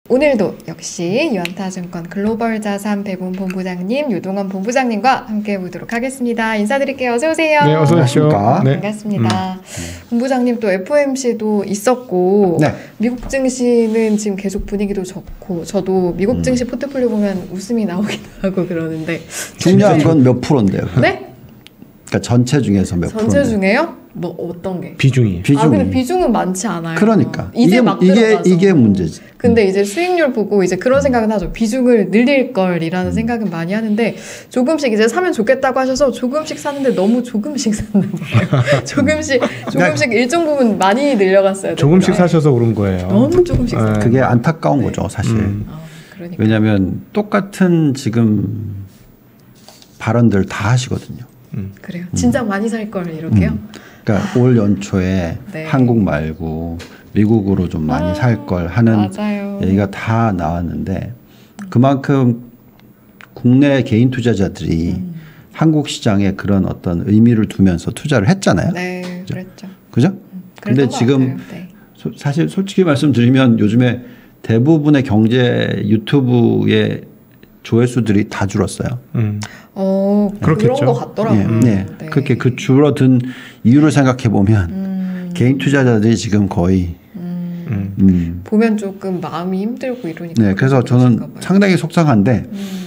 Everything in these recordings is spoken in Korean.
오늘도 역시 유한타증권 글로벌 자산 배분 본부장님 유동원 본부장님과 함께 해보도록 하겠습니다. 인사드릴게요. 어서 오세요. 네, 어서 오십시오. 네. 반갑습니다. 본부장님 또 FOMC도 있었고 네. 미국 증시는 지금 계속 분위기도 좋고 저도 미국 증시 포트폴리오 보면 웃음이 나오기도 하고 그러는데 중요한 건 몇 프로인데요? 네? 그러니까 전체 중에서 몇 프로? 전체 중에요? 뭐 어떤 게? 비중이. 아 근데 비중은 많지 않아요. 그러니까 이제 막 들어가서. 이게 문제지. 근데 이제 수익률 보고 이제 그런 생각은 하죠. 비중을 늘릴 걸이라는 생각은 많이 하는데 조금씩 이제 사면 좋겠다고 하셔서 조금씩 사는데 너무 조금씩 샀는데 조금씩 일정 부분 많이 늘려갔어요. 조금씩 사셔서 그런 거예요. 너무 조금씩 샀어요. 그게 안타까운 거죠, 사실. 그러니까. 왜냐하면 똑같은 지금 발언들 다 하시거든요. 그래요. 진짜 많이 살 걸 이렇게요. 그러니까 올 연초에 네. 한국 말고 미국으로 좀 많이 살 걸 하는 맞아요. 얘기가 다 나왔는데 그만큼 국내 개인 투자자들이 한국 시장에 그런 어떤 의미를 두면서 투자를 했잖아요. 네, 그랬죠. 그죠? 근데 지금 네. 사실 솔직히 말씀드리면 요즘에 대부분의 경제 유튜브의 조회수들이 다 줄었어요. 그렇겠죠. 그런 것 같더라고요. 네. 그렇게 그 줄어든 이유를 생각해 보면 개인 투자자들이 지금 거의 보면 조금 마음이 힘들고 이러니까. 네, 그래서 저는 상당히 속상한데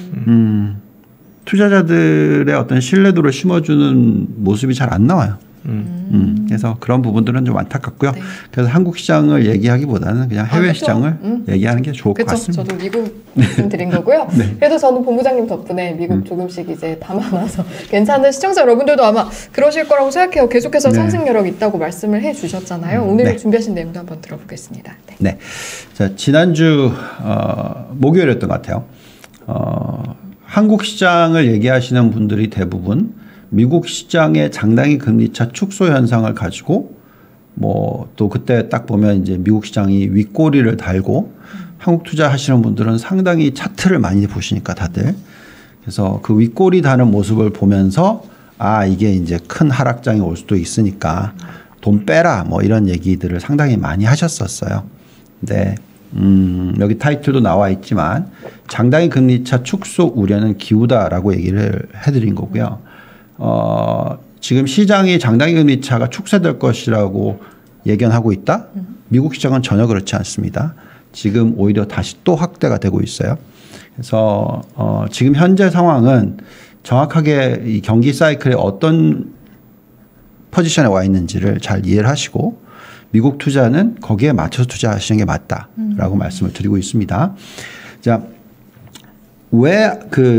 투자자들의 어떤 신뢰도를 심어주는 모습이 잘 안 나와요. 그래서 그런 부분들은 좀 안타깝고요. 네. 그래서 한국 시장을 얘기하기보다는 그냥 해외 그쵸? 시장을 얘기하는 게 좋을 것 같습니다. 저도 미국 말씀드린 거고요. 네. 그래도 저는 본부장님 덕분에 미국 조금씩 이제 담아놔서 괜찮은 시청자 여러분들도 아마 그러실 거라고 생각해요. 계속해서 네. 상승 여력 있다고 말씀을 해주셨잖아요. 오늘 네. 준비하신 내용도 한번 들어보겠습니다. 네. 네. 자, 지난주 목요일이었던 것 같아요. 한국 시장을 얘기하시는 분들이 대부분 미국 시장의 장단기 금리차 축소 현상을 가지고 뭐 또 그때 딱 보면 이제 미국 시장이 윗꼬리를 달고 한국 투자하시는 분들은 상당히 차트를 많이 보시니까 다들 그래서 그 윗꼬리 다는 모습을 보면서 아 이게 이제 큰 하락장이 올 수도 있으니까 돈 빼라 뭐 이런 얘기들을 상당히 많이 하셨었어요. 근데 여기 타이틀도 나와 있지만 장단기 금리차 축소 우려는 기우다라고 얘기를 해드린 거고요. 지금 시장이 장단기 금리 차가 축소될 것이라고 예견하고 있다. 미국 시장은 전혀 그렇지 않습니다. 지금 오히려 다시 또 확대가 되고 있어요. 그래서 지금 현재 상황은 정확하게 이 경기 사이클에 어떤 포지션에 와 있는지를 잘 이해를 하시고 미국 투자는 거기에 맞춰서 투자하시는 게 맞다라고 말씀을 드리고 있습니다. 자, 왜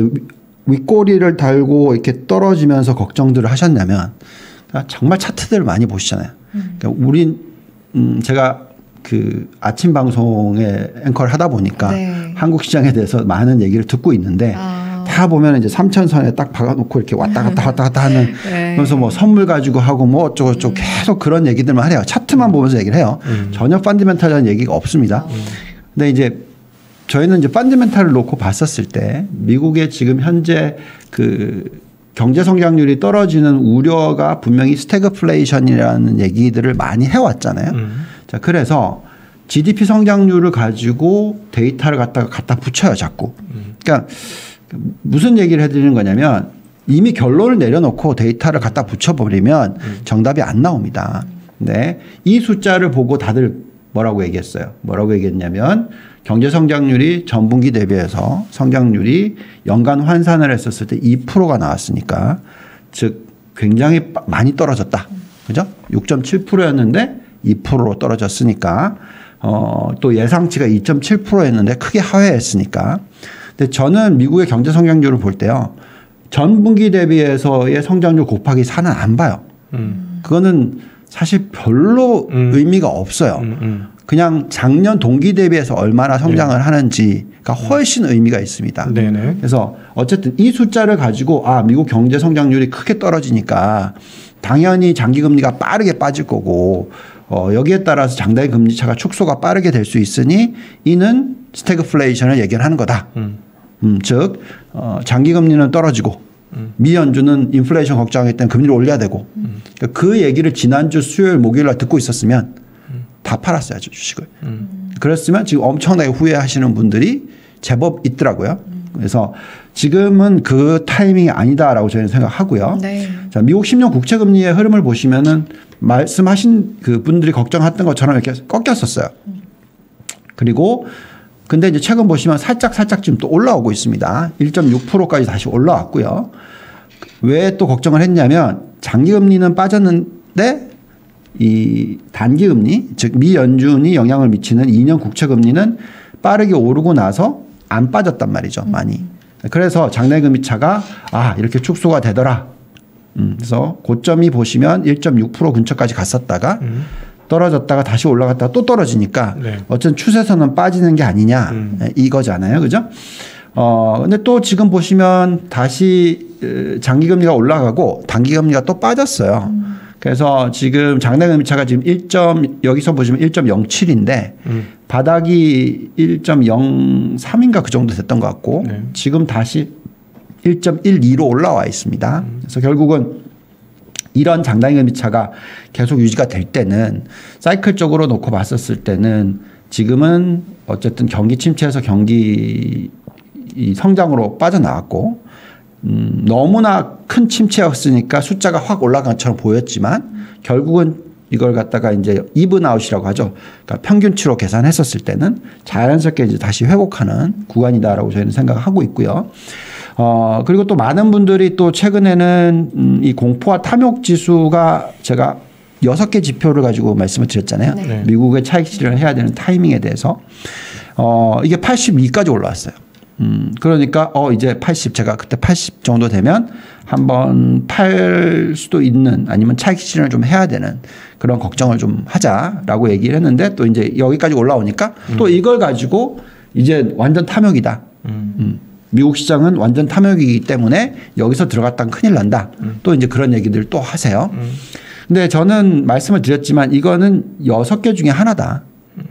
윗꼬리를 달고 이렇게 떨어지면서 걱정들을 하셨냐면 정말 차트들을 많이 보시잖아요. 그러니까 제가 그 아침 방송에 앵커를 하다 보니까 네. 한국 시장에 대해서 많은 얘기를 듣고 있는데 다 보면 이제 3천선에 딱 박아놓고 이렇게 왔다 갔다 하는 네. 그래서 뭐 선물 가지고 하고 뭐 어쩌고저쩌고 계속 그런 얘기들만 해요. 차트만 보면서 얘기를 해요. 전혀 펀더멘탈한 얘기가 없습니다. 근데 이제 저희는 이제 펀더멘탈을 놓고 봤었을 때 미국의 지금 현재 그 경제 성장률이 떨어지는 우려가 분명히 스태그플레이션이라는 얘기들을 많이 해왔잖아요. 자, 그래서 GDP 성장률을 가지고 데이터를 갖다 붙여요, 자꾸. 그러니까 무슨 얘기를 해드리는 거냐면 이미 결론을 내려놓고 데이터를 갖다 붙여버리면 정답이 안 나옵니다. 근데 이 숫자를 보고 다들 뭐라고 얘기했어요? 뭐라고 얘기했냐면 경제 성장률이 전분기 대비해서 성장률이 연간 환산을 했었을 때 2%가 나왔으니까 즉 굉장히 많이 떨어졌다. 그죠? 6.7%였는데 2%로 떨어졌으니까 또 예상치가 2.7%였는데 크게 하회했으니까. 근데 저는 미국의 경제 성장률을 볼 때요. 전분기 대비해서의 성장률 곱하기 4는 안 봐요. 그거는 사실 별로 의미가 없어요. 그냥 작년 동기 대비해서 얼마나 성장을 하는지가 훨씬 의미가 있습니다. 네네. 그래서 어쨌든 이 숫자를 가지고 미국 경제 성장률이 크게 떨어지니까 당연히 장기금리가 빠르게 빠질 거고 여기에 따라서 장단기 금리 차가 축소가 빠르게 될 수 있으니 이는 스태그플레이션을 예견하는 거다. 즉 장기금리는 떨어지고 미연준은 인플레이션 걱정하기 때문에 금리를 올려야 되고 그 얘기를 지난주 수요일 목요일 날 듣고 있었으면 다 팔았어야죠 주식을. 그랬으면 지금 엄청나게 후회하시는 분들이 제법 있더라고요. 그래서 지금은 그 타이밍이 아니다라고 저희는 생각하고요. 네. 자, 미국 10년 국채금리의 흐름을 보시면은 말씀하신 그 분들이 걱정했던 것처럼 이렇게 꺾였었어요. 그리고 근데 이제 최근 보시면 살짝 지금 또 올라오고 있습니다. 1.6%까지 다시 올라왔고요. 왜 또 걱정을 했냐면 장기금리는 빠졌는데 이 단기금리 즉 미연준이 영향을 미치는 2년 국채금리는 빠르게 오르고 나서 안 빠졌단 말이죠. 많이. 그래서 장내금리 차가 이렇게 축소가 되더라. 그래서 고점이 보시면 1.6% 근처까지 갔었다가 떨어졌다가 다시 올라갔다가 또 떨어지니까 네. 어쨌든 추세선은 빠지는 게 아니냐 이거잖아요. 그죠? 근데 또 지금 보시면 다시 장기금리가 올라가고 단기금리가 또 빠졌어요. 그래서 지금 장내금리 차가 지금 여기서 보시면 1.07인데 바닥이 1.03인가 그 정도 됐던 것 같고 네. 지금 다시 1.12로 올라와 있습니다. 그래서 결국은 이런 장단기금리 차가 계속 유지가 될 때는 사이클적으로 놓고 봤었을 때는 지금은 어쨌든 경기 침체에서 경기 성장으로 빠져나왔고 너무나 큰 침체였으니까 숫자가 확 올라간 것처럼 보였지만 결국은 이걸 갖다가 이제 이븐 아웃이라고 하죠. 그러니까 평균치로 계산했었을 때는 자연스럽게 이제 다시 회복하는 구간이다라고 저희는 생각하고 있고요. 그리고 또 많은 분들이 또 최근에는 이 공포와 탐욕 지수가 제가 6개 지표를 가지고 말씀을 드렸잖아요. 네. 미국의 차익 실현을 해야 되는 타이밍에 대해서 이게 82까지 올라왔어요. 그러니까 이제 80 제가 그때 80 정도 되면 한번 팔 수도 있는 아니면 차익 실현을 좀 해야 되는 그런 걱정을 좀 하자라고 얘기를 했는데 또 이제 여기까지 올라오니까 또 이걸 가지고 이제 완전 탐욕이다. 미국 시장은 완전 탐욕이기 때문에 여기서 들어갔다가 큰일 난다. 또 이제 그런 얘기들 또 하세요. 근데 저는 말씀을 드렸지만 이거는 6개 중에 하나다.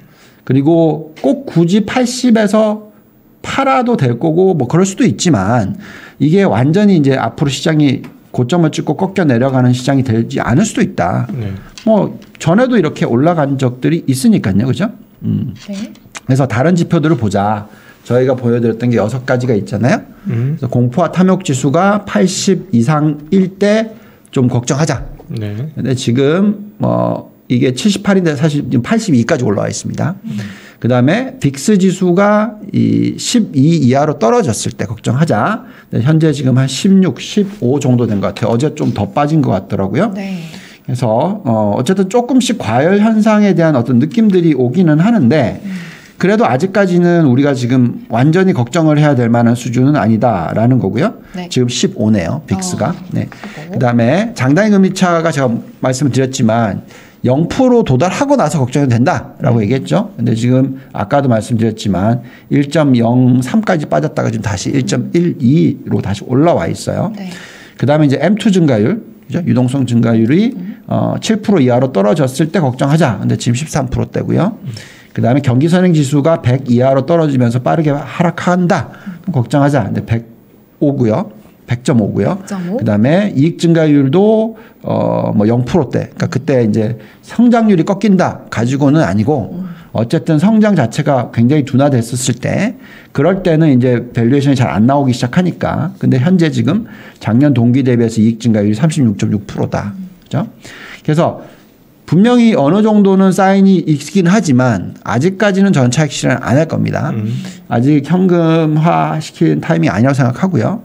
그리고 꼭 굳이 80에서 팔아도 될 거고 뭐 그럴 수도 있지만 이게 완전히 이제 앞으로 시장이 고점을 찍고 꺾여 내려가는 시장이 되지 않을 수도 있다. 네. 뭐 전에도 이렇게 올라간 적들이 있으니까요. 그죠? 네. 그래서 다른 지표들을 보자. 저희가 보여드렸던 게 6가지가 있잖아요. 그래서 공포와 탐욕 지수가 80 이상일 때 좀 걱정하자. 네. 근데 지금 이게 78인데 사실 지금 82까지 올라와 있습니다. 그 다음에 빅스 지수가 이 12 이하로 떨어졌을 때 걱정하자. 현재 지금 한 16, 15 정도 된 것 같아요. 어제 좀 더 빠진 것 같더라고요. 네. 그래서 어쨌든 조금씩 과열 현상에 대한 어떤 느낌들이 오기는 하는데 그래도 아직까지는 우리가 지금 완전히 걱정을 해야 될 만한 수준은 아니다라는 거고요. 네. 지금 15네요. 빅스가. 네. 15. 그다음에 장단기 금리 차가 제가 말씀을 드렸지만 0% 도달하고 나서 걱정이 된다라고 얘기했죠. 근데 지금 아까도 말씀드렸지만 1.03까지 빠졌다가 지금 다시 1.12로 다시 올라와 있어요. 네. 그다음에 이제 M2 증가율, 그죠? 유동성 증가율이 7% 이하로 떨어졌을 때 걱정하자. 근데 지금 13%대고요. 그다음에 경기 선행 지수가 100 이하로 떨어지면서 빠르게 하락한다. 그럼 걱정하자. 근데 105고요. 100.5고요. 100.5. 그다음에 이익 증가율도 뭐 0%대. 그러니까 그때 이제 성장률이 꺾인다 가지고는 아니고 어쨌든 성장 자체가 굉장히 둔화됐었을 때 그럴 때는 이제 밸류에이션이 잘 안 나오기 시작하니까. 근데 현재 지금 작년 동기 대비해서 이익 증가율이 36.6%다. 그죠? 그래서 분명히 어느 정도는 사인이 있긴 하지만 아직까지는 전 차익 실현 안 할 겁니다. 아직 현금화 시키는 타이밍이 아니라고 생각하고요.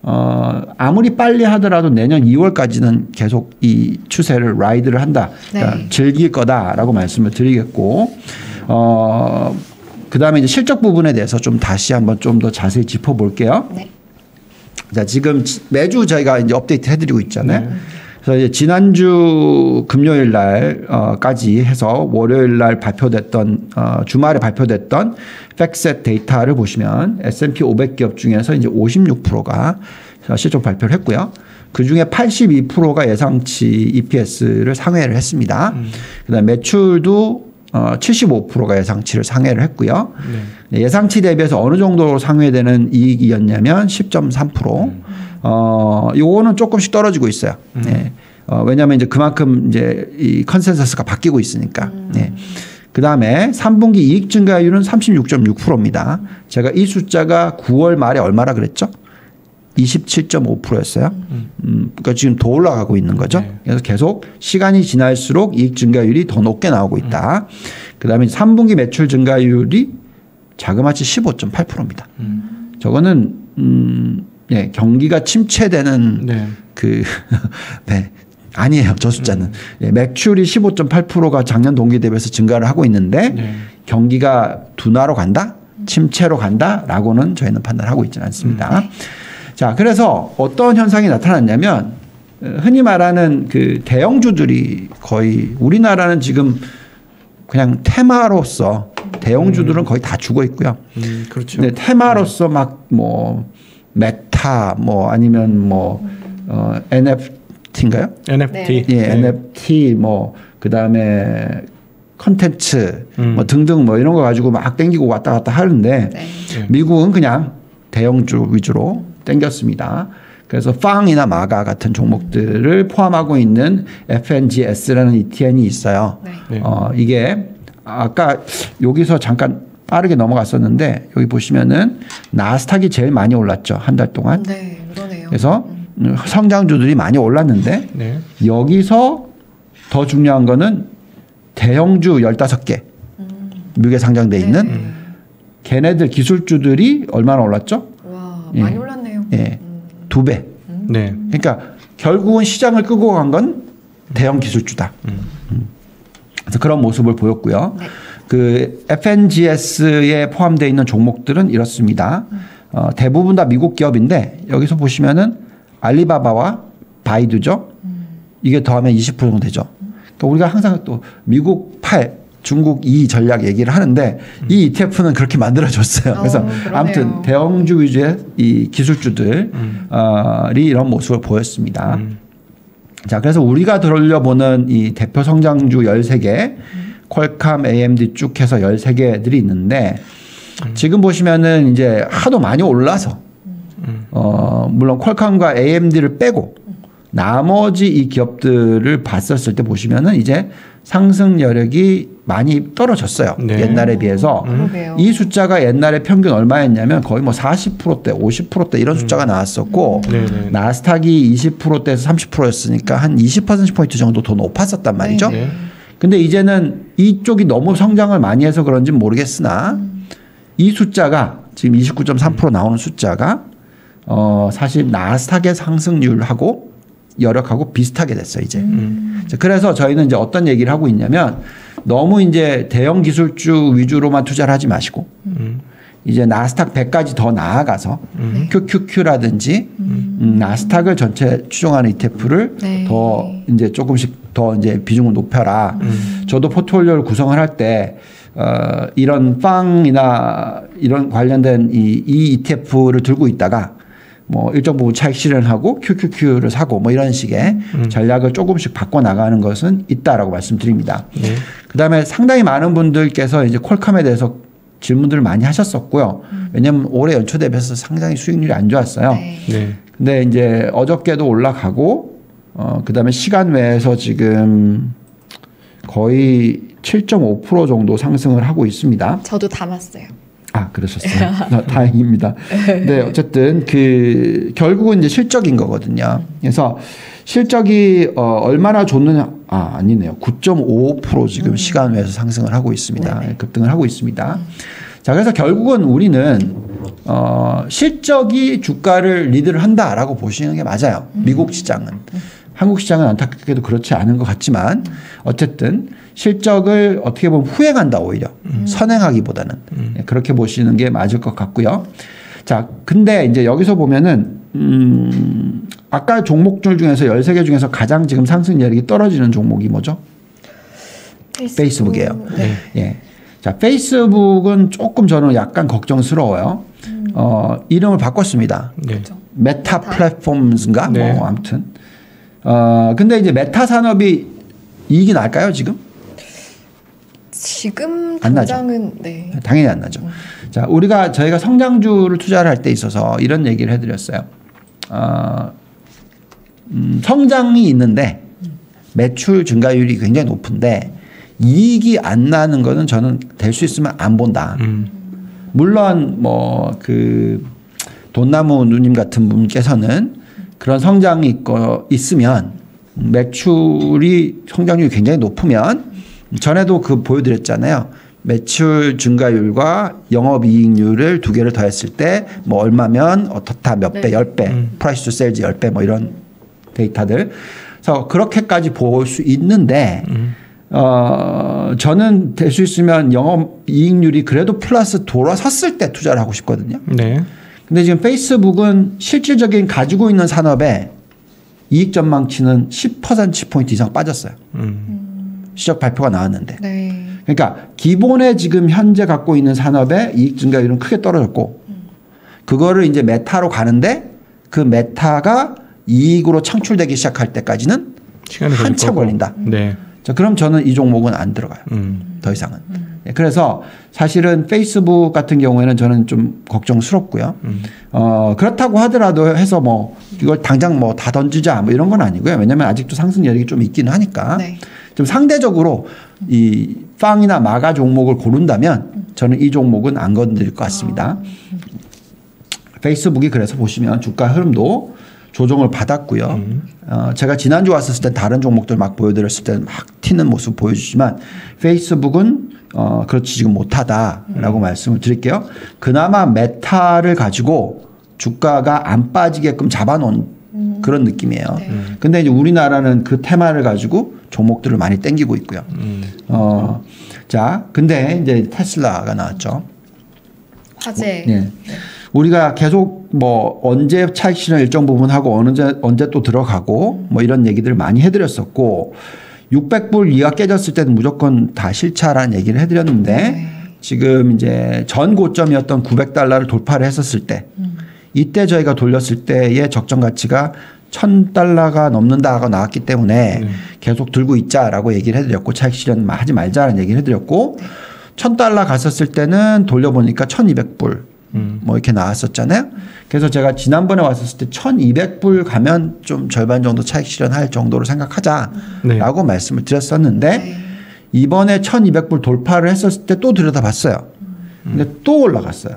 아무리 빨리 하더라도 내년 2월까지는 계속 이 추세를 라이드를 한다. 그러니까 네. 즐길 거다라고 말씀을 드리겠고, 그 다음에 이제 실적 부분에 대해서 좀 다시 한번 좀 더 자세히 짚어볼게요. 네. 자, 지금 매주 저희가 이제 업데이트 해드리고 있잖아요. 그래서 이제 지난주 금요일 날까지 해서 월요일 날 발표됐던 주말에 발표됐던 팩셋 데이터를 보시면 S&P 500기업 중에서 이제 56%가 실적 발표를 했고요. 그 중에 82%가 예상치 EPS를 상회를 했습니다. 그다음 매출도 75%가 예상치를 상회를 했고요. 예상치 대비해서 어느 정도로 상회되는 이익이었냐면 10.3%. 요거는 조금씩 떨어지고 있어요. 네. 왜냐하면 이제 그만큼 이제 이 컨센서스가 바뀌고 있으니까. 네. 그 다음에 3분기 이익 증가율은 36.6%입니다. 제가 이 숫자가 9월 말에 얼마라 그랬죠? 27.5%였어요. 그러니까 지금 더 올라가고 있는 거죠. 네. 그래서 계속 시간이 지날수록 이익 증가율이 더 높게 나오고 있다. 그 다음에 3분기 매출 증가율이 자그마치 15.8%입니다. 저거는 네, 경기가 침체되는 네. 네. 아니에요. 저 숫자는. 예, 매출이 15.8%가 작년 동기 대비해서 증가를 하고 있는데 네. 경기가 둔화로 간다? 침체로 간다라고는 저희는 판단하고 있지는 않습니다. 자, 그래서 어떤 현상이 나타났냐면 흔히 말하는 그 대형주들이 거의 우리나라는 지금 그냥 테마로서 대형주들은 거의 다 죽어 있고요. 그렇죠. 네, 테마로서 막 뭐 메타 뭐 아니면 뭐 NFT인가요? NFT. 예, 네. NFT 뭐 그다음에 컨텐츠 뭐 등등 뭐 이런 거 가지고 막 땡기고 왔다 갔다 하는데 네. 미국은 그냥 대형주 위주로 땡겼습니다. 그래서 팡이나 마가 같은 종목들을 포함하고 있는 FNGS라는 ETN이 있어요. 네. 네. 이게 아까 여기서 잠깐 빠르게 넘어갔었는데 여기 보시면은 나스닥이 제일 많이 올랐죠. 한 달 동안. 네, 그러네요. 그래서 성장주들이 많이 올랐는데 네. 여기서 더 중요한 거는 대형주 15개 미국에 상장돼 있는 걔네들 기술주들이 얼마나 올랐죠? 와, 예. 많이 올랐네요. 예, 2배. 네. 그러니까 결국은 시장을 끌고 간 건 대형 기술주다. 그래서 그런 모습을 보였고요. 네. 그 FNGS에 포함되어 있는 종목들은 이렇습니다. 대부분 다 미국 기업인데 여기서 보시면은 알리바바와 바이두죠. 이게 더하면 20% 정도 되죠. 그러니까 우리가 항상 또 미국 8, 중국 2 전략 얘기를 하는데 이 ETF는 그렇게 만들어졌어요. 그래서 그러네요. 아무튼 대형주 위주의 이 기술주들이 이런 모습을 보였습니다. 자, 그래서 우리가 들어보는 이 대표 성장주 13개, 퀄컴, AMD 쭉 해서 13개들이 있는데 지금 보시면은 이제 하도 많이 올라서 물론 퀄컴과 AMD를 빼고 나머지 이 기업들을 봤었을 때 보시면은 이제 상승 여력이 많이 떨어졌어요. 네. 옛날에 비해서. 그러게요. 이 숫자가 옛날에 평균 얼마였냐면 거의 뭐 40%대, 50%대 이런 숫자가 나왔었고 네네. 나스닥이 20%대에서 30%였으니까 한 20%포인트 정도 더 높았었단 말이죠. 네. 근데 이제는 이쪽이 너무 성장을 많이 해서 그런지는 모르겠으나 이 숫자가 지금 29.3% 나오는 숫자가 사실 나스닥의 상승률하고 여력하고 비슷하게 됐어요, 이제. 그래서 저희는 이제 어떤 얘기를 하고 있냐면 너무 이제 대형 기술주 위주로만 투자를 하지 마시고 이제 나스닥 100까지 더 나아가서 QQQ라든지 나스닥을 전체 추종하는 ETF를 네. 더 이제 조금씩 더 이제 비중을 높여라. 저도 포트폴리오를 구성을 할 때 이런 팡이나 이런 관련된 이 ETF를 들고 있다가 뭐 일정 부분 차익 실현하고 QQQ를 사고 뭐 이런 식의 전략을 조금씩 바꿔 나가는 것은 있다라고 말씀드립니다. 네. 그다음에 상당히 많은 분들께서 이제 퀄컴에 대해서 질문들을 많이 하셨었고요. 왜냐하면 올해 연초 대비해서 상당히 수익률이 안 좋았어요. 네. 네. 근데 이제 어저께도 올라가고 그다음에 시간 외에서 지금 거의 7.5% 정도 상승을 하고 있습니다. 저도 담았어요. 아, 그러셨어요. 다행입니다. 네, 어쨌든 그 결국은 이제 실적인 거거든요. 그래서 실적이 얼마나 좋느냐? 아, 아니네요. 9.5% 지금 시간 외에서 상승을 하고 있습니다. 네네. 급등을 하고 있습니다. 자, 그래서 결국은 우리는 실적이 주가를 리드를 한다라고 보시는 게 맞아요. 미국 시장은. 한국 시장은 안타깝게도 그렇지 않은 것 같지만 어쨌든 실적을 어떻게 보면 후행한다 오히려 선행하기보다는 그렇게 보시는 게 맞을 것 같고요. 자, 근데 이제 여기서 보면은 아까 종목들 중에서 13개 중에서 가장 지금 상승 여력이 떨어지는 종목이 뭐죠? 페이스북이에요. 네. 예. 자, 페이스북은 조금 저는 약간 걱정스러워요. 이름을 바꿨습니다. 네. 그렇죠. 메타 플랫폼인가? 네. 뭐 아무튼. 근데 이제 메타 산업이 이익이 날까요, 지금? 지금 안 나죠. 당장은 네. 당연히 안 나죠. 자, 저희가 성장주를 투자를 할 때 있어서 이런 얘기를 해드렸어요. 성장이 있는데 매출 증가율이 굉장히 높은데 이익이 안 나는 거는 저는 될 수 있으면 안 본다. 물론 뭐 그 돈나무 누님 같은 분께서는 그런 성장이 있으면 매출이 성장률이 굉장히 높으면 전에도 그 보여드렸잖아요. 매출 증가율과 영업이익률을 두 개를 더했을 때 뭐 얼마면 어떻다 몇 배, 10배, 프라이스 투 세일즈 10배 뭐 이런 데이터들. 그래서 그렇게까지 볼 수 있는데 저는 될 수 있으면 영업이익률이 그래도 플러스 돌아섰을 때 투자를 하고 싶거든요. 네. 근데 지금 페이스북은 실질적인 가지고 있는 산업에 이익 전망치는 10%포인트 이상 빠졌어요. 시적 발표가 나왔는데. 네. 그러니까 기본에 지금 현재 갖고 있는 산업의 이익 증가율은 크게 떨어졌고 그거를 이제 메타로 가는데 그 메타가 이익으로 창출되기 시작할 때까지는 시간이 한참 걸린다. 네. 자, 그럼 저는 이 종목은 안 들어가요. 더 이상은. 그래서 사실은 페이스북 같은 경우에는 저는 좀 걱정스럽고요. 그렇다고 하더라도 해서 뭐 이걸 당장 뭐 다 던지자 뭐 이런 건 아니고요. 왜냐하면 아직도 상승 여력이 좀 있기는 하니까. 네. 좀 상대적으로 이 빵이나 마가 종목을 고른다면 저는 이 종목은 안 건드릴 것 같습니다. 페이스북이 그래서 보시면 주가 흐름도 조정을 받았고요. 제가 지난주 왔었을 때 다른 종목들 막 보여드렸을 때는 막 튀는 모습 보여주지만 페이스북은 그렇지 지금 못하다라고 말씀을 드릴게요. 그나마 메타를 가지고 주가가 안 빠지게끔 잡아놓은 그런 느낌이에요. 근데 이제 우리나라는 그 테마를 가지고 종목들을 많이 땡기고 있고요. 자, 근데 이제 테슬라가 나왔죠. 화제. 네. 우리가 계속 뭐 언제 차익 실현 일정 부분 하고 언제 또 들어가고 뭐 이런 얘기들을 많이 해드렸었고 600불 이하 깨졌을 때는 무조건 다 실차라는 얘기를 해드렸는데 네. 지금 이제 전 고점이었던 900달러를 돌파를 했었을 때 이때 저희가 돌렸을 때의 적정 가치가 1000달러가 넘는다가 나왔기 때문에 계속 들고 있자라고 얘기를 해드렸고 차익 실현 하지 말자라는 얘기를 해드렸고 1000달러 갔었을 때는 돌려보니까 1200불 뭐 이렇게 나왔었잖아요. 그래서 제가 지난번에 왔었을 때 1200불 가면 좀 절반 정도 차익 실현할 정도로 생각하자라고 말씀을 드렸었는데 네. 이번에 1200불 돌파를 했었을 때 또 들여다봤어요. 근데 또 올라갔어요.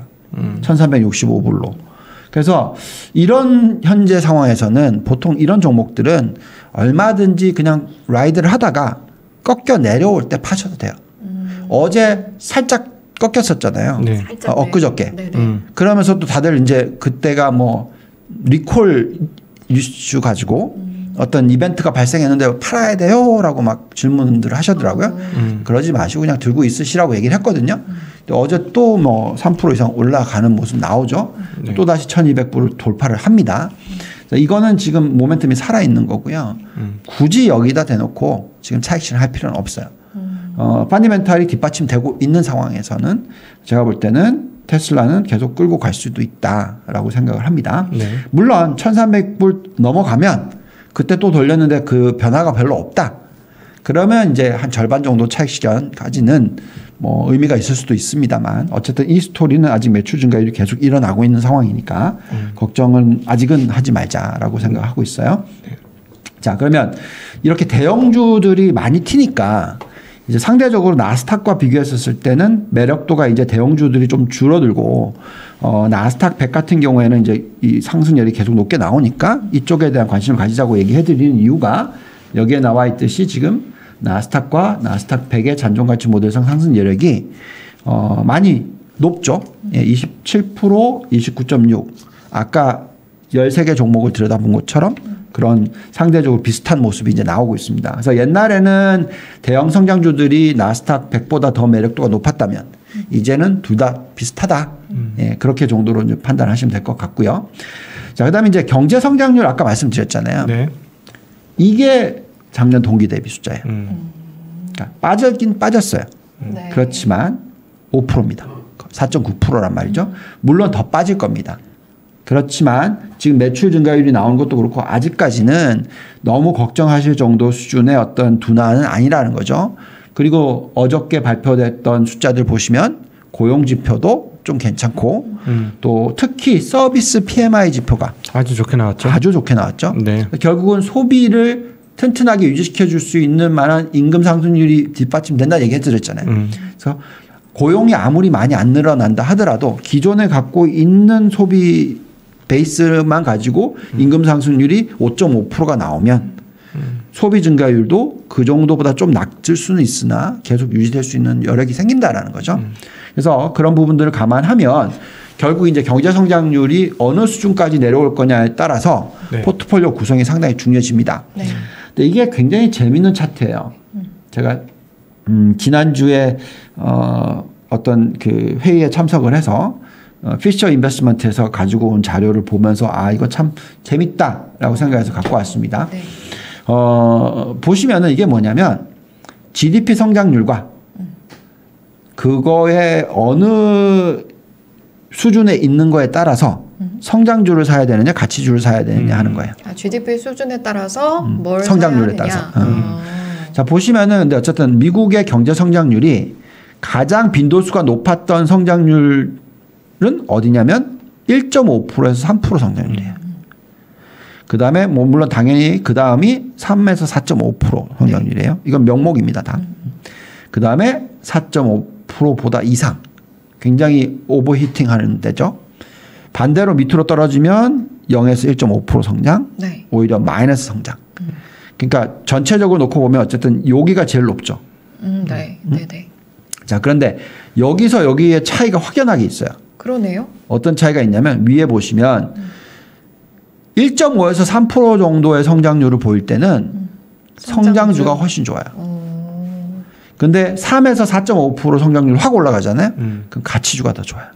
1365불로. 그래서 이런 현재 상황에서는 보통 이런 종목들은 얼마든지 그냥 라이드를 하다가 꺾여 내려올 때 파셔도 돼요. 어제 살짝 꺾였었잖아요. 네. 살짝, 엊그저께. 네. 네. 그러면서 또 다들 이제 그때가 뭐 리콜 이슈 가지고 어떤 이벤트가 발생했는데 팔아야 돼요라고 막 질문들을 하시더라고요. 그러지 마시고 그냥 들고 있으시라고 얘기를 했거든요. 근데 어제 또 뭐 3% 이상 올라가는 모습 나오죠. 네. 또 다시 1200불을 돌파를 합니다. 이거는 지금 모멘텀이 살아있는 거고요. 굳이 여기다 대놓고 지금 차익 실현할 필요는 없어요. 펀디멘탈이 뒷받침되고 있는 상황에서는 제가 볼 때는 테슬라는 계속 끌고 갈 수도 있다라고 생각을 합니다. 네. 물론 1300불 넘어가면 그때 또 돌렸는데 그 변화가 별로 없다. 그러면 이제 한 절반 정도 차익 실현까지는 뭐 의미가 있을 수도 있습니다만 어쨌든 이 스토리는 아직 매출 증가율이 계속 일어나고 있는 상황이니까 걱정은 아직은 하지 말자라고 생각하고 있어요. 네. 자, 그러면 이렇게 대형주들이 많이 튀니까 이제 상대적으로 나스닥과 비교했었을 때는 매력도가 이제 대형주들이 좀 줄어들고 나스닥 100 같은 경우에는 이제 이 상승률이 계속 높게 나오니까 이쪽에 대한 관심을 가지자고 얘기해드리는 이유가 여기에 나와 있듯이 지금 나스닥과 나스닥 100의 잔존가치 모델상 상승 여력이 많이 높죠. 예, 27%, 29.6. 아까 13개 종목을 들여다본 것처럼 그런 상대적으로 비슷한 모습이 이제 나오고 있습니다. 그래서 옛날에는 대형 성장주들이 나스닥 100보다 더 매력도가 높았다면 이제는 둘 다 비슷하다. 예, 그렇게 정도로 이제 판단하시면 될 것 같고요. 자, 그다음에 이제 경제 성장률 아까 말씀드렸잖아요. 네. 이게 작년 동기 대비 숫자예요. 그러니까 빠졌긴 빠졌어요. 네. 그렇지만 5%입니다. 4.9%란 말이죠. 물론 더 빠질 겁니다. 그렇지만 지금 매출 증가율이 나오는 것도 그렇고 아직까지는 너무 걱정하실 정도 수준의 어떤 둔화는 아니라는 거죠. 그리고 어저께 발표됐던 숫자들 보시면 고용 지표도 좀 괜찮고 또 특히 서비스 PMI 지표가 아주 좋게 나왔죠. 아주 좋게 나왔죠. 네. 결국은 소비를 튼튼하게 유지시켜 줄 수 있는 만한 임금 상승률이 뒷받침된다 얘기해드렸잖아요. 그래서 고용이 아무리 많이 안 늘어난다 하더라도 기존에 갖고 있는 소비 베이스만 가지고 임금 상승률이 5.5%가 나오면 소비 증가율도 그 정도보다 좀 낮을 수는 있으나 계속 유지될 수 있는 여력이 생긴다라는 거죠. 그래서 그런 부분들을 감안하면 결국 이제 경제 성장률이 어느 수준까지 내려올 거냐에 따라서 네. 포트폴리오 구성이 상당히 중요해집니다. 네. 근데 이게 굉장히 재미있는 차트예요. 제가 지난주에 어떤 그 회의에 참석을 해서 피셔 인베스트먼트에서 가지고 온 자료를 보면서 아 이거 참 재밌다라고 생각해서 갖고 왔습니다. 네. 보시면은 이게 뭐냐면 GDP 성장률과 그거의 어느 수준에 있는 거에 따라서 성장주를 사야 되느냐 가치주를 사야 되느냐 하는 거예요. 아, GDP 수준에 따라서 뭘 성장률에 사야 따라서. 자 보시면은 근데 어쨌든 미국의 경제 성장률이 가장 빈도수가 높았던 성장률은 어디냐면 1.5%에서 3% 성장률이에요. 그 다음에 뭐 물론 당연히 그 다음이 3에서 4.5% 성장률이에요. 이건 명목입니다 다. 그 다음에 4.5%보다 이상 굉장히 오버히팅 하는 데죠. 반대로 밑으로 떨어지면 0에서 1.5% 성장, 네. 오히려 마이너스 성장. 그러니까 전체적으로 놓고 보면 어쨌든 여기가 제일 높죠. 네. 네네. 자 그런데 여기서 여기의 차이가 확연하게 있어요. 그러네요. 어떤 차이가 있냐면 위에 보시면 1.5에서 3% 정도의 성장률을 보일 때는 성장주가 훨씬 좋아요. 근데 3에서 4.5% 성장률 확 올라가잖아요. 그럼 가치주가 더 좋아요.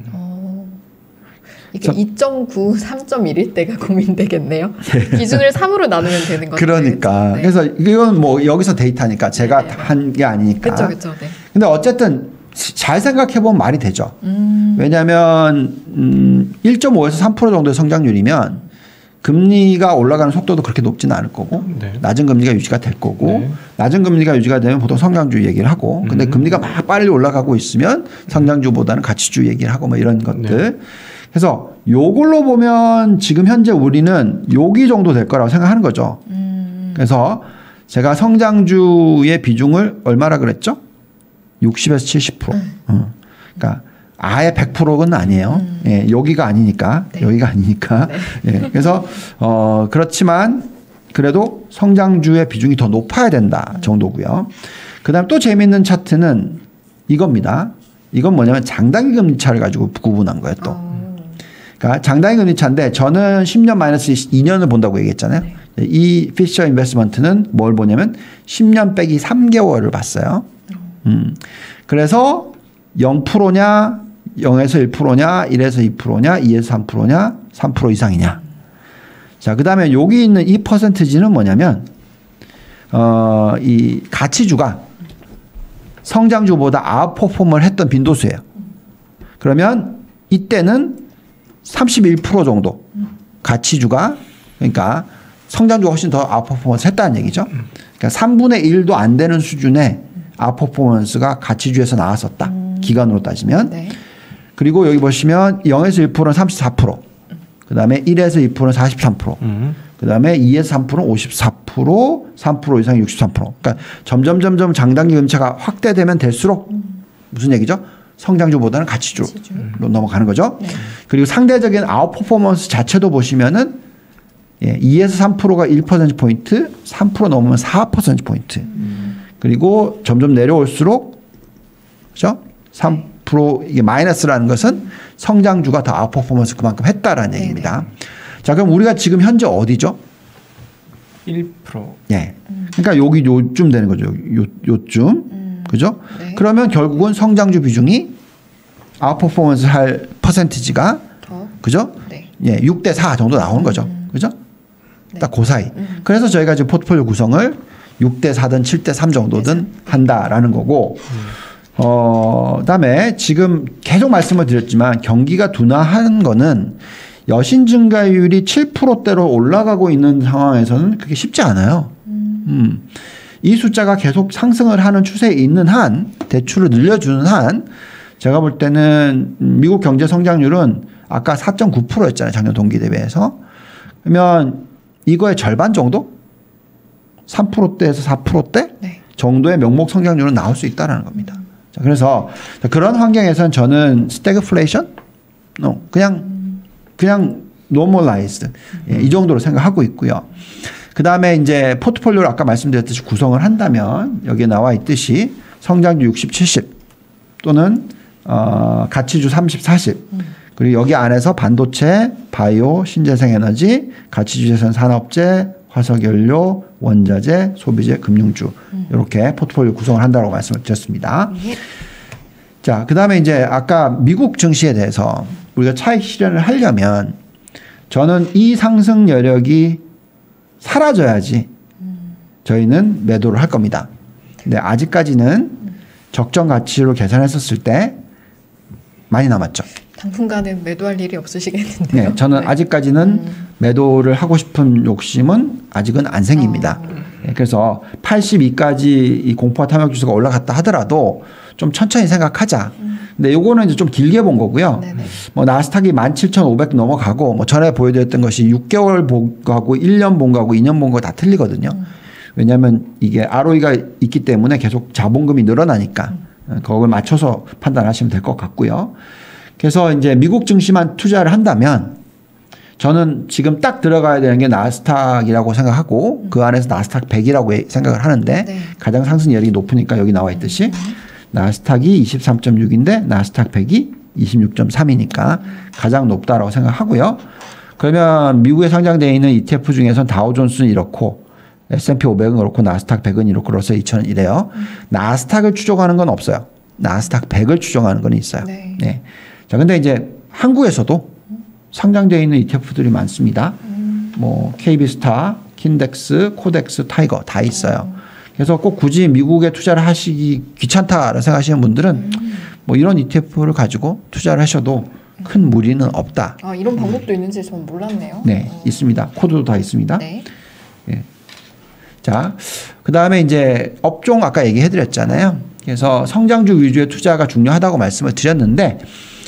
이게 2.9, 3.1일 때가 고민되겠네요. 기준을 3으로 나누면 되는 거죠. 그러니까. 네. 그래서 이건 뭐 여기서 데이터니까 제가 네. 한 게 아니니까. 그렇죠. 네. 근데 어쨌든 잘 생각해 보면 말이 되죠. 왜냐하면 1.5에서 3% 정도의 성장률이면 금리가 올라가는 속도도 그렇게 높지는 않을 거고 네. 낮은 금리가 유지가 될 거고 네. 낮은 금리가 유지가 되면 보통 성장주 얘기를 하고 근데 금리가 막 빨리 올라가고 있으면 성장주보다는 가치주 얘기를 하고 뭐 이런 것들 네. 그래서 요걸로 보면 지금 현재 우리는 여기 정도 될 거라고 생각하는 거죠. 그래서 제가 성장주의 비중을 얼마라 그랬죠? 60에서 70%. 그러니까 아예 100%는 아니에요. 예, 여기가 아니니까. 네. 여기가 아니니까. 네. 예, 그래서 그렇지만 그래도 성장주의 비중이 더 높아야 된다 정도고요. 그다음 또 재미있는 차트는 이겁니다. 이건 뭐냐면 장단기 금리 차를 가지고 구분한 거예요, 또. 그러니까 장단기 금리 차인데 저는 10년 마이너스 2년을 본다고 얘기했잖아요. 네. 이 피셔 인베스트먼트는 뭘 보냐면 10년 빼기 3개월을 봤어요. 그래서 0%냐 0에서 1%냐 1에서 2%냐 2에서 3%냐 3% 이상이냐. 자, 그 다음에 여기 있는 이 퍼센티지는 뭐냐면 이 가치주가 성장주보다 아웃퍼폼을 했던 빈도수예요. 그러면 이때는 31% 정도 가치주가 그러니까 성장주가 훨씬 더 아웃퍼포먼스 했다는 얘기죠. 그러니까 3분의 1도 안 되는 수준의 아웃퍼포먼스가 가치주에서 나왔었다. 기간으로 따지면. 네. 그리고 여기 보시면 0에서 1%는 34%. 그 다음에 1에서 2%는 43%. 그 다음에 2에서 3%는 54%, 3% 이상 63%. 그러니까 점점 장단기 금리차가 확대되면 될수록 무슨 얘기죠? 성장주보다는 가치주로 넘어가는 거죠. 네. 그리고 상대적인 아웃 퍼포먼스 자체도 보시면은 2에서 3%가 1%포인트, 3% 넘으면 4%포인트. 그리고 점점 내려올수록 그죠? 3% 이게 마이너스라는 것은 성장주가 더 아웃 퍼포먼스 그만큼 했다라는 얘기입니다. 자, 그럼 우리가 지금 현재 어디죠? 1%. 예. 그러니까 여기 요쯤 되는 거죠. 요쯤. 그죠? 네. 그러면 결국은 성장주 비중이 아웃퍼포먼스 할 퍼센티지가 그죠? 네. 예, 6대 4 정도 나오는 거죠. 그죠? 네. 딱 그 사이. 그래서 저희가 지금 포트폴리오 구성을 6대 4든 7대 3 정도든 한다라는 거고 그다음에 지금 계속 말씀을 드렸지만 경기가 둔화하는 거는 여신 증가율이 7%대로 올라가고 있는 상황에서는 그게 쉽지 않아요. 이 숫자가 계속 상승을 하는 추세에 있는 한, 대출을 늘려주는 한, 제가 볼 때는 미국 경제 성장률은 아까 4.9%였잖아요. 작년 동기 대비해서. 그러면 이거의 절반 정도? 3%대에서 4%대 네. 정도의 명목 성장률은 나올 수 있다는 겁니다. 자, 그래서 그런 환경에서는 저는 스태그플레이션 그냥 normalized 이 정도로 생각하고 있고요. 그 다음에 이제 포트폴리오를 아까 말씀드렸듯이 구성을 한다면 여기에 나와 있듯이 성장주 60, 70 또는 가치주 30, 40 그리고 여기 안에서 반도체, 바이오, 신재생에너지, 가치주재생 산업재, 화석연료, 원자재, 소비재, 금융주 이렇게 포트폴리오 구성을 한다고 말씀을 드렸습니다. 자, 그 다음에 이제 아까 미국 증시에 대해서 우리가 차익 실현을 하려면 저는 이 상승 여력이 사라져야지 저희는 매도를 할 겁니다. 근데 아직까지는 적정 가치로 계산했었을 때 많이 남았죠. 당분간은 매도할 일이 없으시겠는데요. 네, 저는 아직까지는 매도를 하고 싶은 욕심은 아직은 안 생깁니다. 네, 그래서 82까지 이 공포와 탐욕 지수가 올라갔다 하더라도 좀 천천히 생각하자. 근데 요거는 이제 좀 길게 본 거고요. 네네. 뭐 나스닥이 17,500 넘어가고 뭐 전에 보여드렸던 것이 6개월 본 거하고 1년 본 거하고 2년 본 거 다 틀리거든요. 왜냐하면 이게 ROE가 있기 때문에 계속 자본금이 늘어나니까 그걸 맞춰서 판단하시면 될 것 같고요. 그래서 이제 미국 증시만 투자를 한다면 저는 지금 딱 들어가야 되는 게 나스닥이라고 생각하고 그 안에서 나스닥 100이라고 생각을 하는데 네. 가장 상승 여력이 높으니까 여기 나와 있듯이 나스닥이 23.6인데 나스닥 100이 26.3이니까 가장 높다라고 생각하고요. 그러면 미국에 상장되어 있는 ETF 중에서는 다우존스는 이렇고 S&P 500은 그렇고 나스닥 100은 이렇고 러셀 2000은 이래요. 나스닥을 추종하는 건 없어요. 나스닥 100을 추종하는 건 있어요. 네. 네. 자, 근데 이제 한국에서도 상장되어 있는 ETF들이 많습니다. 뭐 KB스타, 킨덱스, 코덱스, 타이거 다 있어요. 그래서 꼭 굳이 미국에 투자를 하시기 귀찮다라고 생각하시는 분들은 뭐 이런 ETF를 가지고 투자를 하셔도 큰 무리는 없다. 아, 이런 방법도 있는지 전 몰랐네요. 네, 있습니다. 코드도 다 있습니다. 네. 예. 자, 그 다음에 이제 업종 아까 얘기해 드렸잖아요. 그래서 성장주 위주의 투자가 중요하다고 말씀을 드렸는데,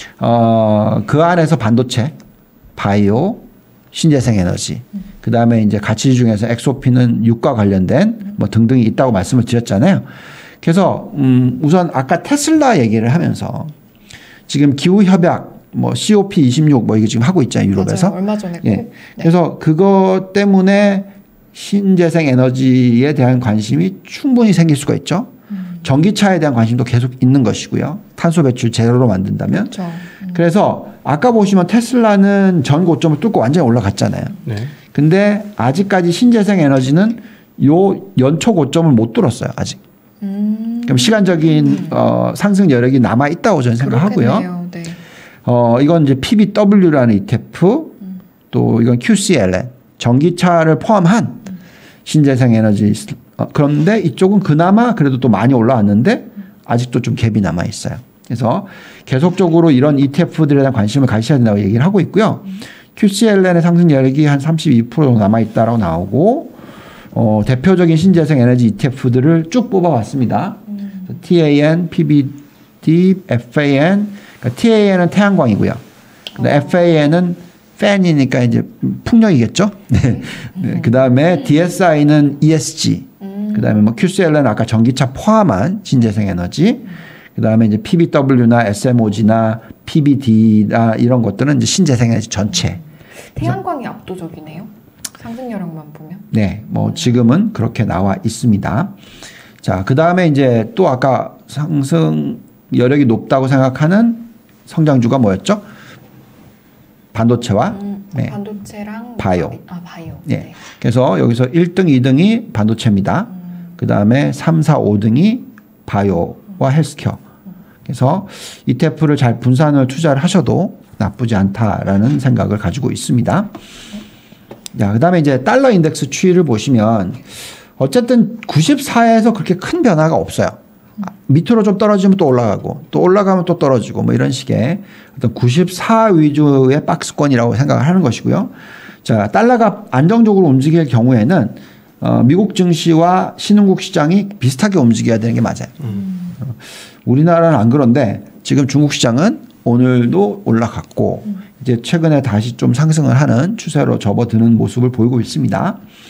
그 안에서 반도체, 바이오, 신재생에너지, 그 다음에 이제 가치 중에서 엑소피는 육과 관련된 뭐 등등이 있다고 말씀을 드렸잖아요. 그래서, 우선 아까 테슬라 얘기를 하면서 지금 기후협약, 뭐 COP26 뭐 이게 지금 하고 있잖아요. 유럽에서. 맞아요. 얼마 전에. 예. 네. 그래서 그것 때문에 신재생 에너지에 대한 관심이 충분히 생길 수가 있죠. 전기차에 대한 관심도 계속 있는 것이고요. 탄소 배출 제로로 만든다면. 그렇죠. 그래서 아까 보시면 테슬라는 전 고점을 뚫고 완전히 올라갔잖아요. 네. 근데 아직까지 신재생 에너지는 요 연초 고점을 못 뚫었어요. 아직. 그럼 시간적인 상승 여력이 남아 있다고 저는 생각하고요. 그렇겠네요. 네. 이건 이제 PBW라는 ETF, 또 이건 QCLN, 전기차를 포함한 신재생 에너지. 그런데 이쪽은 그나마 그래도 또 많이 올라왔는데 아직도 좀 갭이 남아 있어요. 그래서 계속적으로 이런 ETF들에 대한 관심을 가지셔야 된다고 얘기를 하고 있고요. QCLN의 상승 여력이 한 32% 남아 있다라고 나오고, 대표적인 신재생 에너지 ETF들을 쭉 뽑아봤습니다. TAN, PBD, FAN. 그러니까 TAN은 태양광이고요. 근데 FAN은 팬이니까 이제 풍력이겠죠. 네. 네. 그 다음에 DSI는 ESG. 그 다음에 뭐 QCL은 아까 전기차 포함한 신재생 에너지. 그 다음에 이제 PBW나 SMOG나 PBD나 이런 것들은 이제 신재생 에너지 전체. 태양광이 압도적이네요. 상승여력만 보면. 네. 뭐 지금은 그렇게 나와 있습니다. 자, 그 다음에 이제 또 아까 상승 여력이 높다고 생각하는 성장주가 뭐였죠? 반도체와 네. 반도체랑 바이오. 바이오. 네. 네. 그래서 여기서 1등, 2등이 반도체입니다. 그 다음에 3, 4, 5등이 바이오와 헬스케어. 그래서 ETF를 잘 분산을 투자를 하셔도 나쁘지 않다라는 생각을 가지고 있습니다. 자, 그 다음에 이제 달러 인덱스 추이를 보시면 어쨌든 94에서 그렇게 큰 변화가 없어요. 밑으로 좀 떨어지면 또 올라가고 또 올라가면 또 떨어지고 뭐 이런 식의 어떤 94 위주의 박스권이라고 생각을 하는 것이고요. 자, 달러가 안정적으로 움직일 경우에는 미국 증시와 신흥국 시장이 비슷하게 움직여야 되는 게 맞아요. 우리나라는 안 그런데 지금 중국 시장은 오늘도 올라갔고 이제 최근에 다시 좀 상승을 하는 추세로 접어드는 모습을 보이고 있습니다.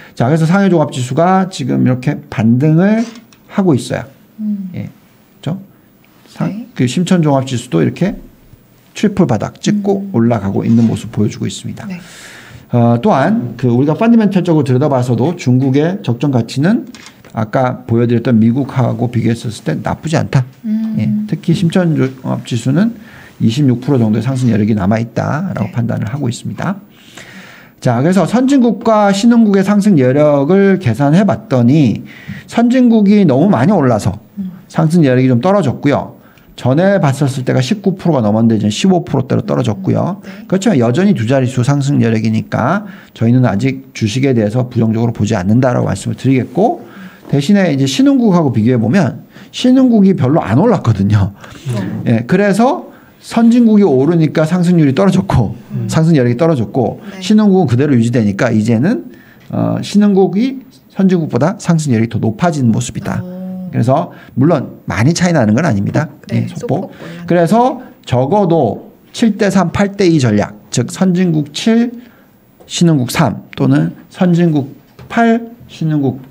자, 그래서 상해 종합 지수가 지금 이렇게 반등을 하고 있어요. 예. 그렇죠? 네. 그 심천 종합 지수도 이렇게 트리플 바닥 찍고 올라가고 있는 모습 보여주고 있습니다. 네. 또한 그 우리가 펀더멘털적으로 들여다봐서도 중국의 적정 가치는 아까 보여드렸던 미국하고 비교했었을 때 나쁘지 않다. 예. 특히 심천 종합 지수는 26% 정도의 상승 여력이 남아 있다라고 네. 판단을 하고 있습니다. 자, 그래서 선진국과 신흥국의 상승 여력을 계산해 봤더니 선진국이 너무 많이 올라서 상승 여력이 좀 떨어졌고요. 전에 봤었을 때가 19%가 넘었는데 이제 15%대로 떨어졌고요. 네. 그렇지만 여전히 두 자릿수 상승 여력이니까 저희는 아직 주식에 대해서 부정적으로 보지 않는다라고 말씀을 드리겠고, 대신에 이제 신흥국하고 비교해 보면 신흥국이 별로 안 올랐거든요. 예, 그래서 선진국이 오르니까 상승률이 떨어졌고 상승 여력이 떨어졌고 네. 신흥국은 그대로 유지되니까 이제는 신흥국이 선진국보다 상승 여력이 더 높아진 모습이다. 그래서 물론 많이 차이 나는 건 아닙니다. 네, 예, 속보. 소폭 올랐네요. 그래서 적어도 7대3, 8대2 전략, 즉 선진국 7, 신흥국 3 또는 선진국 8, 신흥국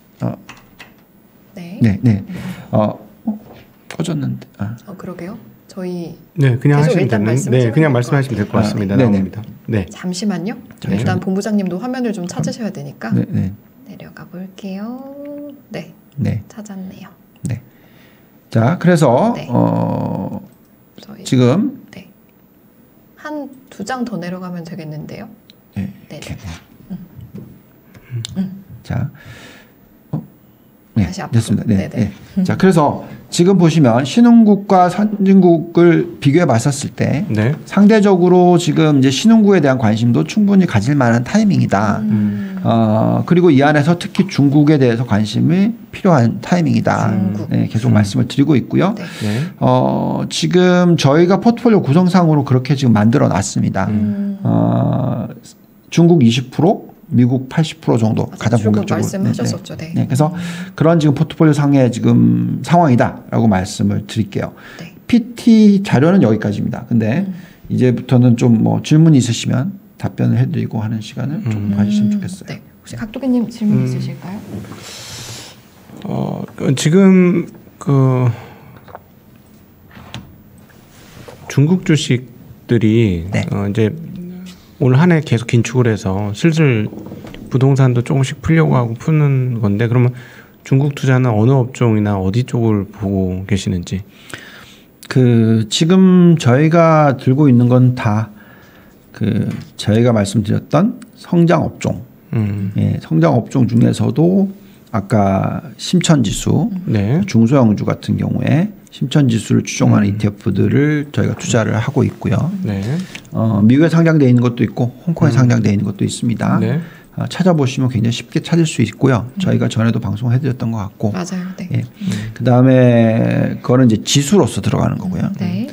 네. 꺼졌는데. 그러게요. 저희 네, 그냥 계속 하시면 일단 되는. 말씀하시면 네, 그냥 될것 말씀하시면 될 것 같아요. 같습니다. 네네. 나옵니다. 네. 잠시만요. 잠시만요. 일단 본부장님도 화면을 좀 찾으셔야 되니까 네, 네, 내려가 볼게요. 네, 네, 찾았네요. 네. 자, 그래서 네. 저희 지금 네. 한 두 장 더 내려가면 되겠는데요. 네, 네. 이렇게. 자, 네, 다시 앞으로. 됐습니다. 네, 네네. 네. 자, 그래서 지금 보시면 신흥국과 선진국을 비교해 봤었을 때 네. 상대적으로 지금 이제 신흥국에 대한 관심도 충분히 가질 만한 타이밍이다. 그리고 이 안에서 특히 중국에 대해서 관심이 필요한 타이밍이다. 중국. 네, 계속 말씀을 드리고 있고요. 네. 네. 지금 저희가 포트폴리오 구성상으로 그렇게 지금 만들어 놨습니다. 중국 20%, 미국 80% 정도 가장 중국 공격적으로. 말씀하셨었죠. 네. 네, 그래서 그런 지금 포트폴리오 상의 지금 상황이다라고 말씀을 드릴게요. 네. PT 자료는 여기까지입니다. 근데 이제부터는 좀 뭐 질문이 있으시면 답변을 해드리고 하는 시간을 좀 가지시면 좋겠어요. 네. 혹시 각도기님 질문 있으실까요? 지금 그 중국 주식들이 네. 이제 올 한 해 계속 긴축을 해서 슬슬 부동산도 조금씩 풀려고 하고 푸는 건데, 그러면 중국 투자는 어느 업종이나 어디 쪽을 보고 계시는지? 그 지금 저희가 들고 있는 건 다 그 저희가 말씀드렸던 성장 업종, 예, 성장 업종 중에서도 아까 심천지수, 네. 중소형주 같은 경우에 심천지수를 추종하는 ETF들을 저희가 투자를 하고 있고요. 네. 미국에 상장되어 있는 것도 있고 홍콩에 상장되어 있는 것도 있습니다. 네. 찾아보시면 굉장히 쉽게 찾을 수 있고요. 저희가 전에도 방송해드렸던 것 같고. 맞아요. 네. 예. 그다음에 그거는 이제 지수로서 들어가는 거고요. 네.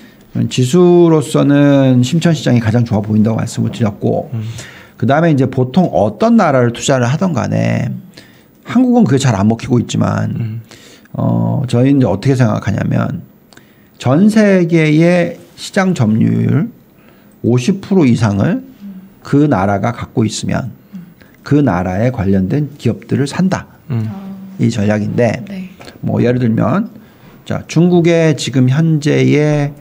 지수로서는 심천시장이 가장 좋아 보인다고 말씀을 드렸고, 그다음에 이제 보통 어떤 나라를 투자를 하던 간에 한국은 그게 잘 안 먹히고 있지만 저희는 이제 어떻게 생각하냐면 전 세계의 시장 점유율 50% 이상을 그 나라가 갖고 있으면 그 나라에 관련된 기업들을 산다. 이 전략인데, 네. 뭐 예를 들면 자, 중국의 지금 현재의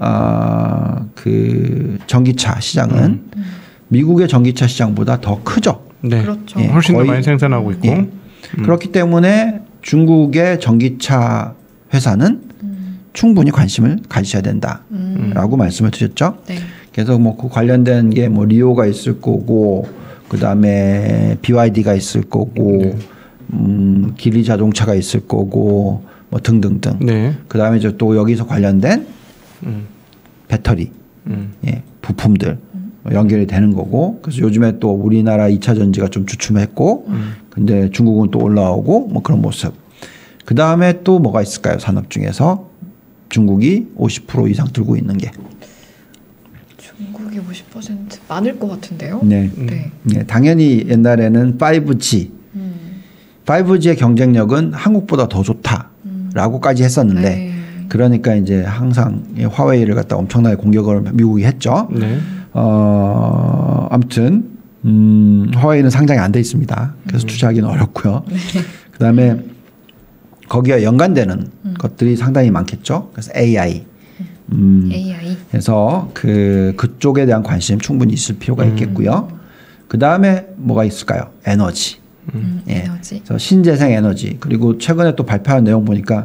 그 전기차 시장은 미국의 전기차 시장보다 더 크죠. 네. 그렇죠. 예, 훨씬 더 거의- 많이 생산하고 있고. 예. 그렇기 때문에 중국의 전기차 회사는 충분히 관심을 가지셔야 된다라고 말씀을 드렸죠. 네. 그래서 뭐 그 관련된 게 뭐 리오가 있을 거고, 그 다음에 BYD가 있을 거고, 기리 자동차가 있을 거고, 뭐 등등등. 네. 그 다음에 이제 또 여기서 관련된 배터리, 예, 부품들 연결이 되는 거고. 그래서 요즘에 또 우리나라 2차 전지가 좀 주춤했고, 근데 중국은 또 올라오고 뭐 그런 모습. 그 다음에 또 뭐가 있을까요? 산업 중에서 중국이 50% 이상 들고 있는 게. 중국이 50% 많을 것 같은데요. 네. 네. 네, 당연히 옛날에는 5G, 5G의 경쟁력은 한국보다 더 좋다라고까지 했었는데, 네. 그러니까 이제 항상 화웨이를 갖다 엄청나게 공격을 미국이 했죠. 네. 아무튼 화웨이는 상장이 안 돼 있습니다. 그래서 투자하기는 어렵고요. 그다음에 거기와 연관되는 것들이 상당히 많겠죠. 그래서 AI. AI. 그래서 그쪽에 대한 관심 충분히 있을 필요가 있겠고요. 그 다음에 뭐가 있을까요? 에너지. 예. 에너지. 그래서 신재생 에너지. 그리고 최근에 또 발표한 내용 보니까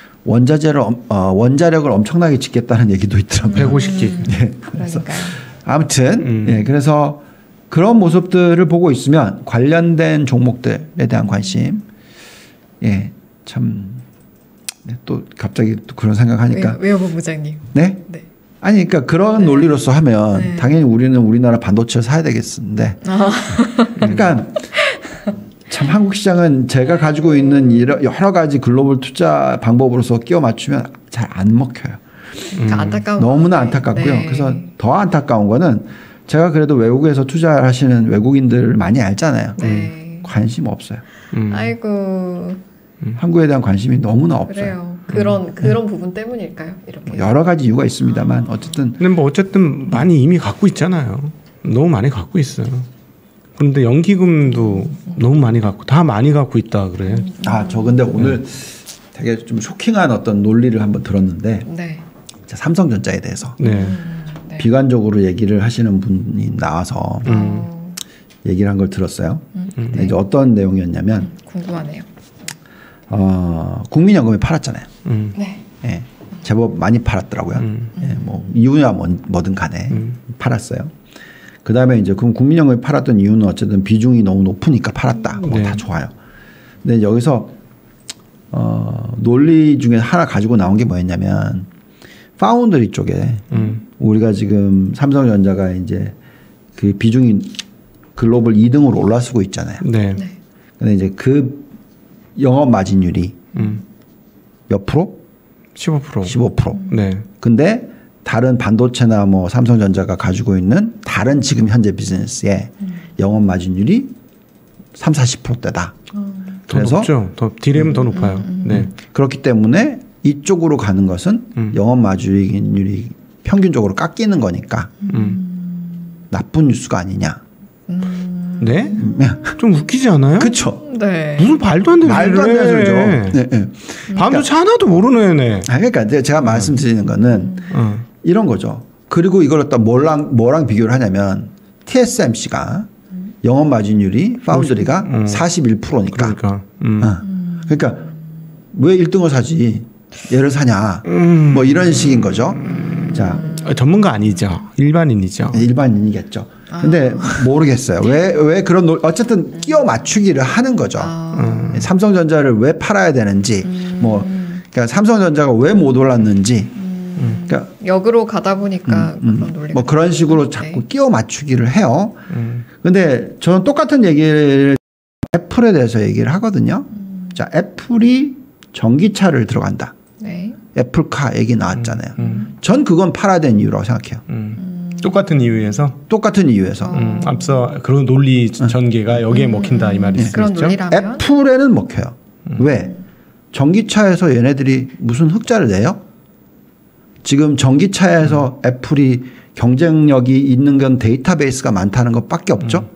원자력을 엄청나게 짓겠다는 얘기도 있더라고요. 150기. 예. 그래서 그러니까요. 아무튼 예. 그래서 그런 모습들을 보고 있으면 관련된 종목들에 대한 관심. 예. 참. 네, 또 갑자기 또 그런 생각하니까. 왜요, 본부장님? 네? 네. 아니 그러니까 그런 논리로서 하면 네. 당연히 우리는 우리나라 반도체를 사야 되겠는데 그러니까 참 한국 시장은 제가 가지고 있는 여러 가지 글로벌 투자 방법으로서 끼워 맞추면 잘 안 먹혀요. 그러니까 안타까운 너무나 건데. 안타깝고요. 네. 그래서 더 안타까운 거는 제가 그래도 외국에서 투자하시는 외국인들 많이 알잖아요. 네. 관심 없어요. 아이고. 한국에 대한 관심이 너무나 없어요. 그래요. 그런 부분 때문일까요? 이렇게. 여러 가지 이유가 있습니다만 어쨌든 근데 뭐 어쨌든 많이 이미 갖고 있잖아요. 너무 많이 갖고 있어요. 그런데 연기금도 너무 많이 갖고 다 많이 갖고 있다 그래. 저 근데 오늘 되게 좀 쇼킹한 어떤 논리를 한번 들었는데 네. 삼성전자에 대해서 네. 네. 비관적으로 얘기를 하시는 분이 나와서 얘기를 한 걸 들었어요. 네. 이제 어떤 내용이었냐면 궁금하네요. 국민연금이 팔았잖아요. 네. 예, 제법 많이 팔았더라고요. 예, 뭐 이유야 뭐든 간에 팔았어요. 그 다음에 이제 그럼 국민연금이 팔았던 이유는 어쨌든 비중이 너무 높으니까 팔았다. 뭐 다 좋아요. 근데 여기서 논리 중에 하나 가지고 나온 게 뭐였냐면 파운드리 쪽에 우리가 지금 삼성전자가 이제 그 비중이 글로벌 2등으로 올라서고 있잖아요. 네. 네. 근데 이제 그 영업 마진율이 몇 프로? 15%. 15%. 네. 근데 다른 반도체나 뭐 삼성전자가 가지고 있는 다른 지금 현재 비즈니스의 영업 마진율이 30-40%대다. 더 높죠. 더 디램은 더 높아요. 네. 그렇기 때문에 이쪽으로 가는 것은 영업 마진율이 평균적으로 깎이는 거니까 나쁜 뉴스가 아니냐. 네? 좀 웃기지 않아요? 그렇죠. 네. 무슨 말도 안 되는 말도 안 되는 소리죠. 네, 네. 반도체 하나도 모르는 애네. 그러니까 제가 말씀드리는 거는 이런 거죠. 그리고 이걸 또 뭐랑 비교를 하냐면 TSMC가 영업 마진율이 파운드리가 41%니까. 그러니까 왜 1등을 사지? 얘를 사냐? 뭐 이런 식인 거죠. 자, 전문가 아니죠. 일반인이죠. 일반인이겠죠. 근데 모르겠어요. 왜 그런 어쨌든 끼워 맞추기를 하는 거죠. 삼성전자를 왜 팔아야 되는지, 뭐 그러니까 삼성전자가 왜 못 올랐는지. 그러니까 역으로 가다 보니까 그런 논리가 뭐 그런 식으로 자꾸 끼워 맞추기를 해요. 근데 저는 똑같은 얘기를 애플에 대해서 얘기를 하거든요. 자, 애플이 전기차를 들어간다. 네. 애플카 얘기 나왔잖아요. 전 그건 팔아야 되는 이유라고 생각해요. 똑같은 이유에서? 똑같은 이유에서. 앞서 그런 논리 전개가 여기에 먹힌다 이 말이시죠? 그런 논리라면? 애플에는 먹혀요. 왜? 전기차에서 얘네들이 무슨 흑자를 내요? 지금 전기차에서 애플이 경쟁력이 있는 건 데이터베이스가 많다는 것밖에 없죠.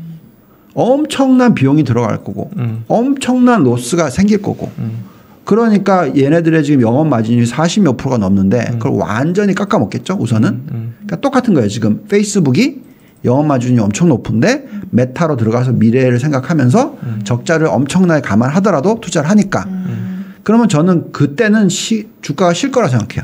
엄청난 비용이 들어갈 거고 엄청난 로스가 생길 거고 그러니까 얘네들의 지금 영업 마진이 40몇 %가 넘는데 그걸 완전히 깎아먹겠죠 우선은. 그러니까 똑같은 거예요. 지금 페이스북이 영업 마진이 엄청 높은데 메타로 들어가서 미래를 생각하면서 적자를 엄청나게 감안하더라도 투자를 하니까 그러면 저는 그때는 주가가 실 거라 생각해요.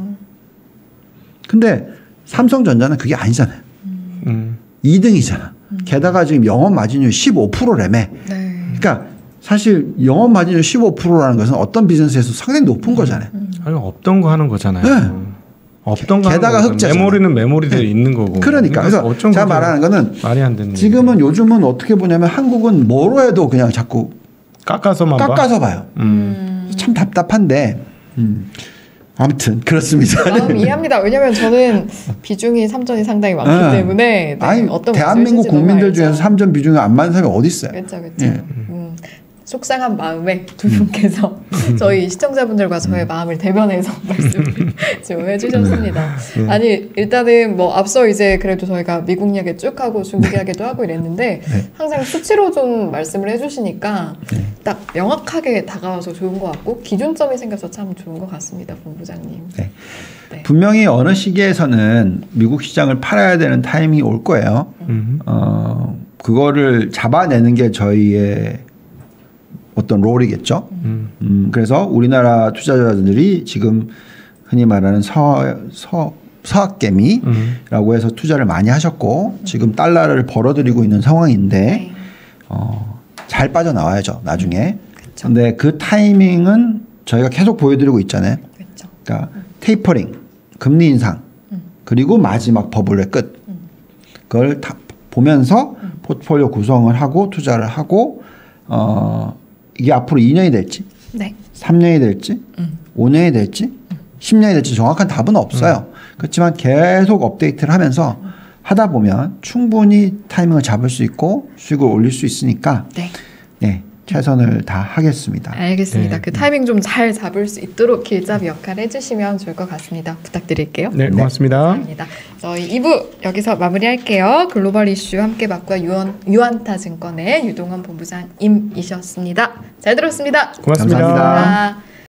근데 삼성전자는 그게 아니잖아요. 2등이잖아. 게다가 지금 영업 마진율 15%라며. 네. 그러니까 사실 영업 마진율 15%라는 것은 어떤 비즈니스에서 상당히 높은 거잖아요. 아니 없던 거 하는 거잖아요. 네. 없던 거 게다가 하는 흑자잖아요. 메모리는 메모리대로 있는 거고. 그러니까 그래서 제가 말하는 거는 말이 안 되는 지금은 요즘은 어떻게 보냐면 한국은 뭐로 해도 그냥 자꾸 깎아서 봐요. 참 답답한데 아무튼 그렇습니다. 마음 이해합니다. 왜냐하면 저는 비중이 삼전이 상당히 많기 때문에 아니 어떤 대한민국 국민들 중에서 삼전 비중이 안 많은 사람이 어디 있어요? 그렇죠. 예. 속상한 마음에 두 분께서 저희 시청자분들과 저의 마음을 대변해서 말씀을 좀 해주셨습니다. 아니 일단은 뭐 앞서 이제 그래도 저희가 미국 이야기 쭉 하고 중국 이야기도 하고 이랬는데 항상 수치로 좀 말씀을 해주시니까 딱 명확하게 다가와서 좋은 것 같고 기준점이 생겨서 참 좋은 것 같습니다, 본부장님. 네. 네. 분명히 어느 시기에서는 미국 시장을 팔아야 되는 타이밍이 올 거예요. 그거를 잡아내는 게 저희의 어떤 롤이겠죠. 그래서 우리나라 투자자들이 지금 흔히 말하는 서학개미라고 해서 투자를 많이 하셨고 지금 달러를 벌어들이고 있는 상황인데 네. 잘 빠져나와야죠, 나중에. 그쵸. 근데 그 타이밍은 저희가 계속 보여드리고 있잖아요. 그렇죠. 그러니까 테이퍼링, 금리 인상, 그리고 마지막 버블의 끝. 그걸 다 보면서 포트폴리오 구성을 하고 투자를 하고 이게 앞으로 2년이 될지, 네. 3년이 될지, 5년이 될지, 10년이 될지 정확한 답은 없어요. 그렇지만 계속 업데이트를 하면서 하다 보면 충분히 타이밍을 잡을 수 있고 수익을 올릴 수 있으니까 네. 네, 최선을 다하겠습니다. 알겠습니다. 네. 그 타이밍 좀 잘 잡을 수 있도록 길잡이 역할을 해주시면 좋을 것 같습니다. 부탁드릴게요. 네, 고맙습니다. 감사합니다. 저희 2부 여기서 마무리할게요. 글로벌 이슈 함께 바꾸어 유한타 증권의 유동원 본부장님이셨습니다. 잘 들었습니다. 고맙습니다. 감사합니다. 감사합니다.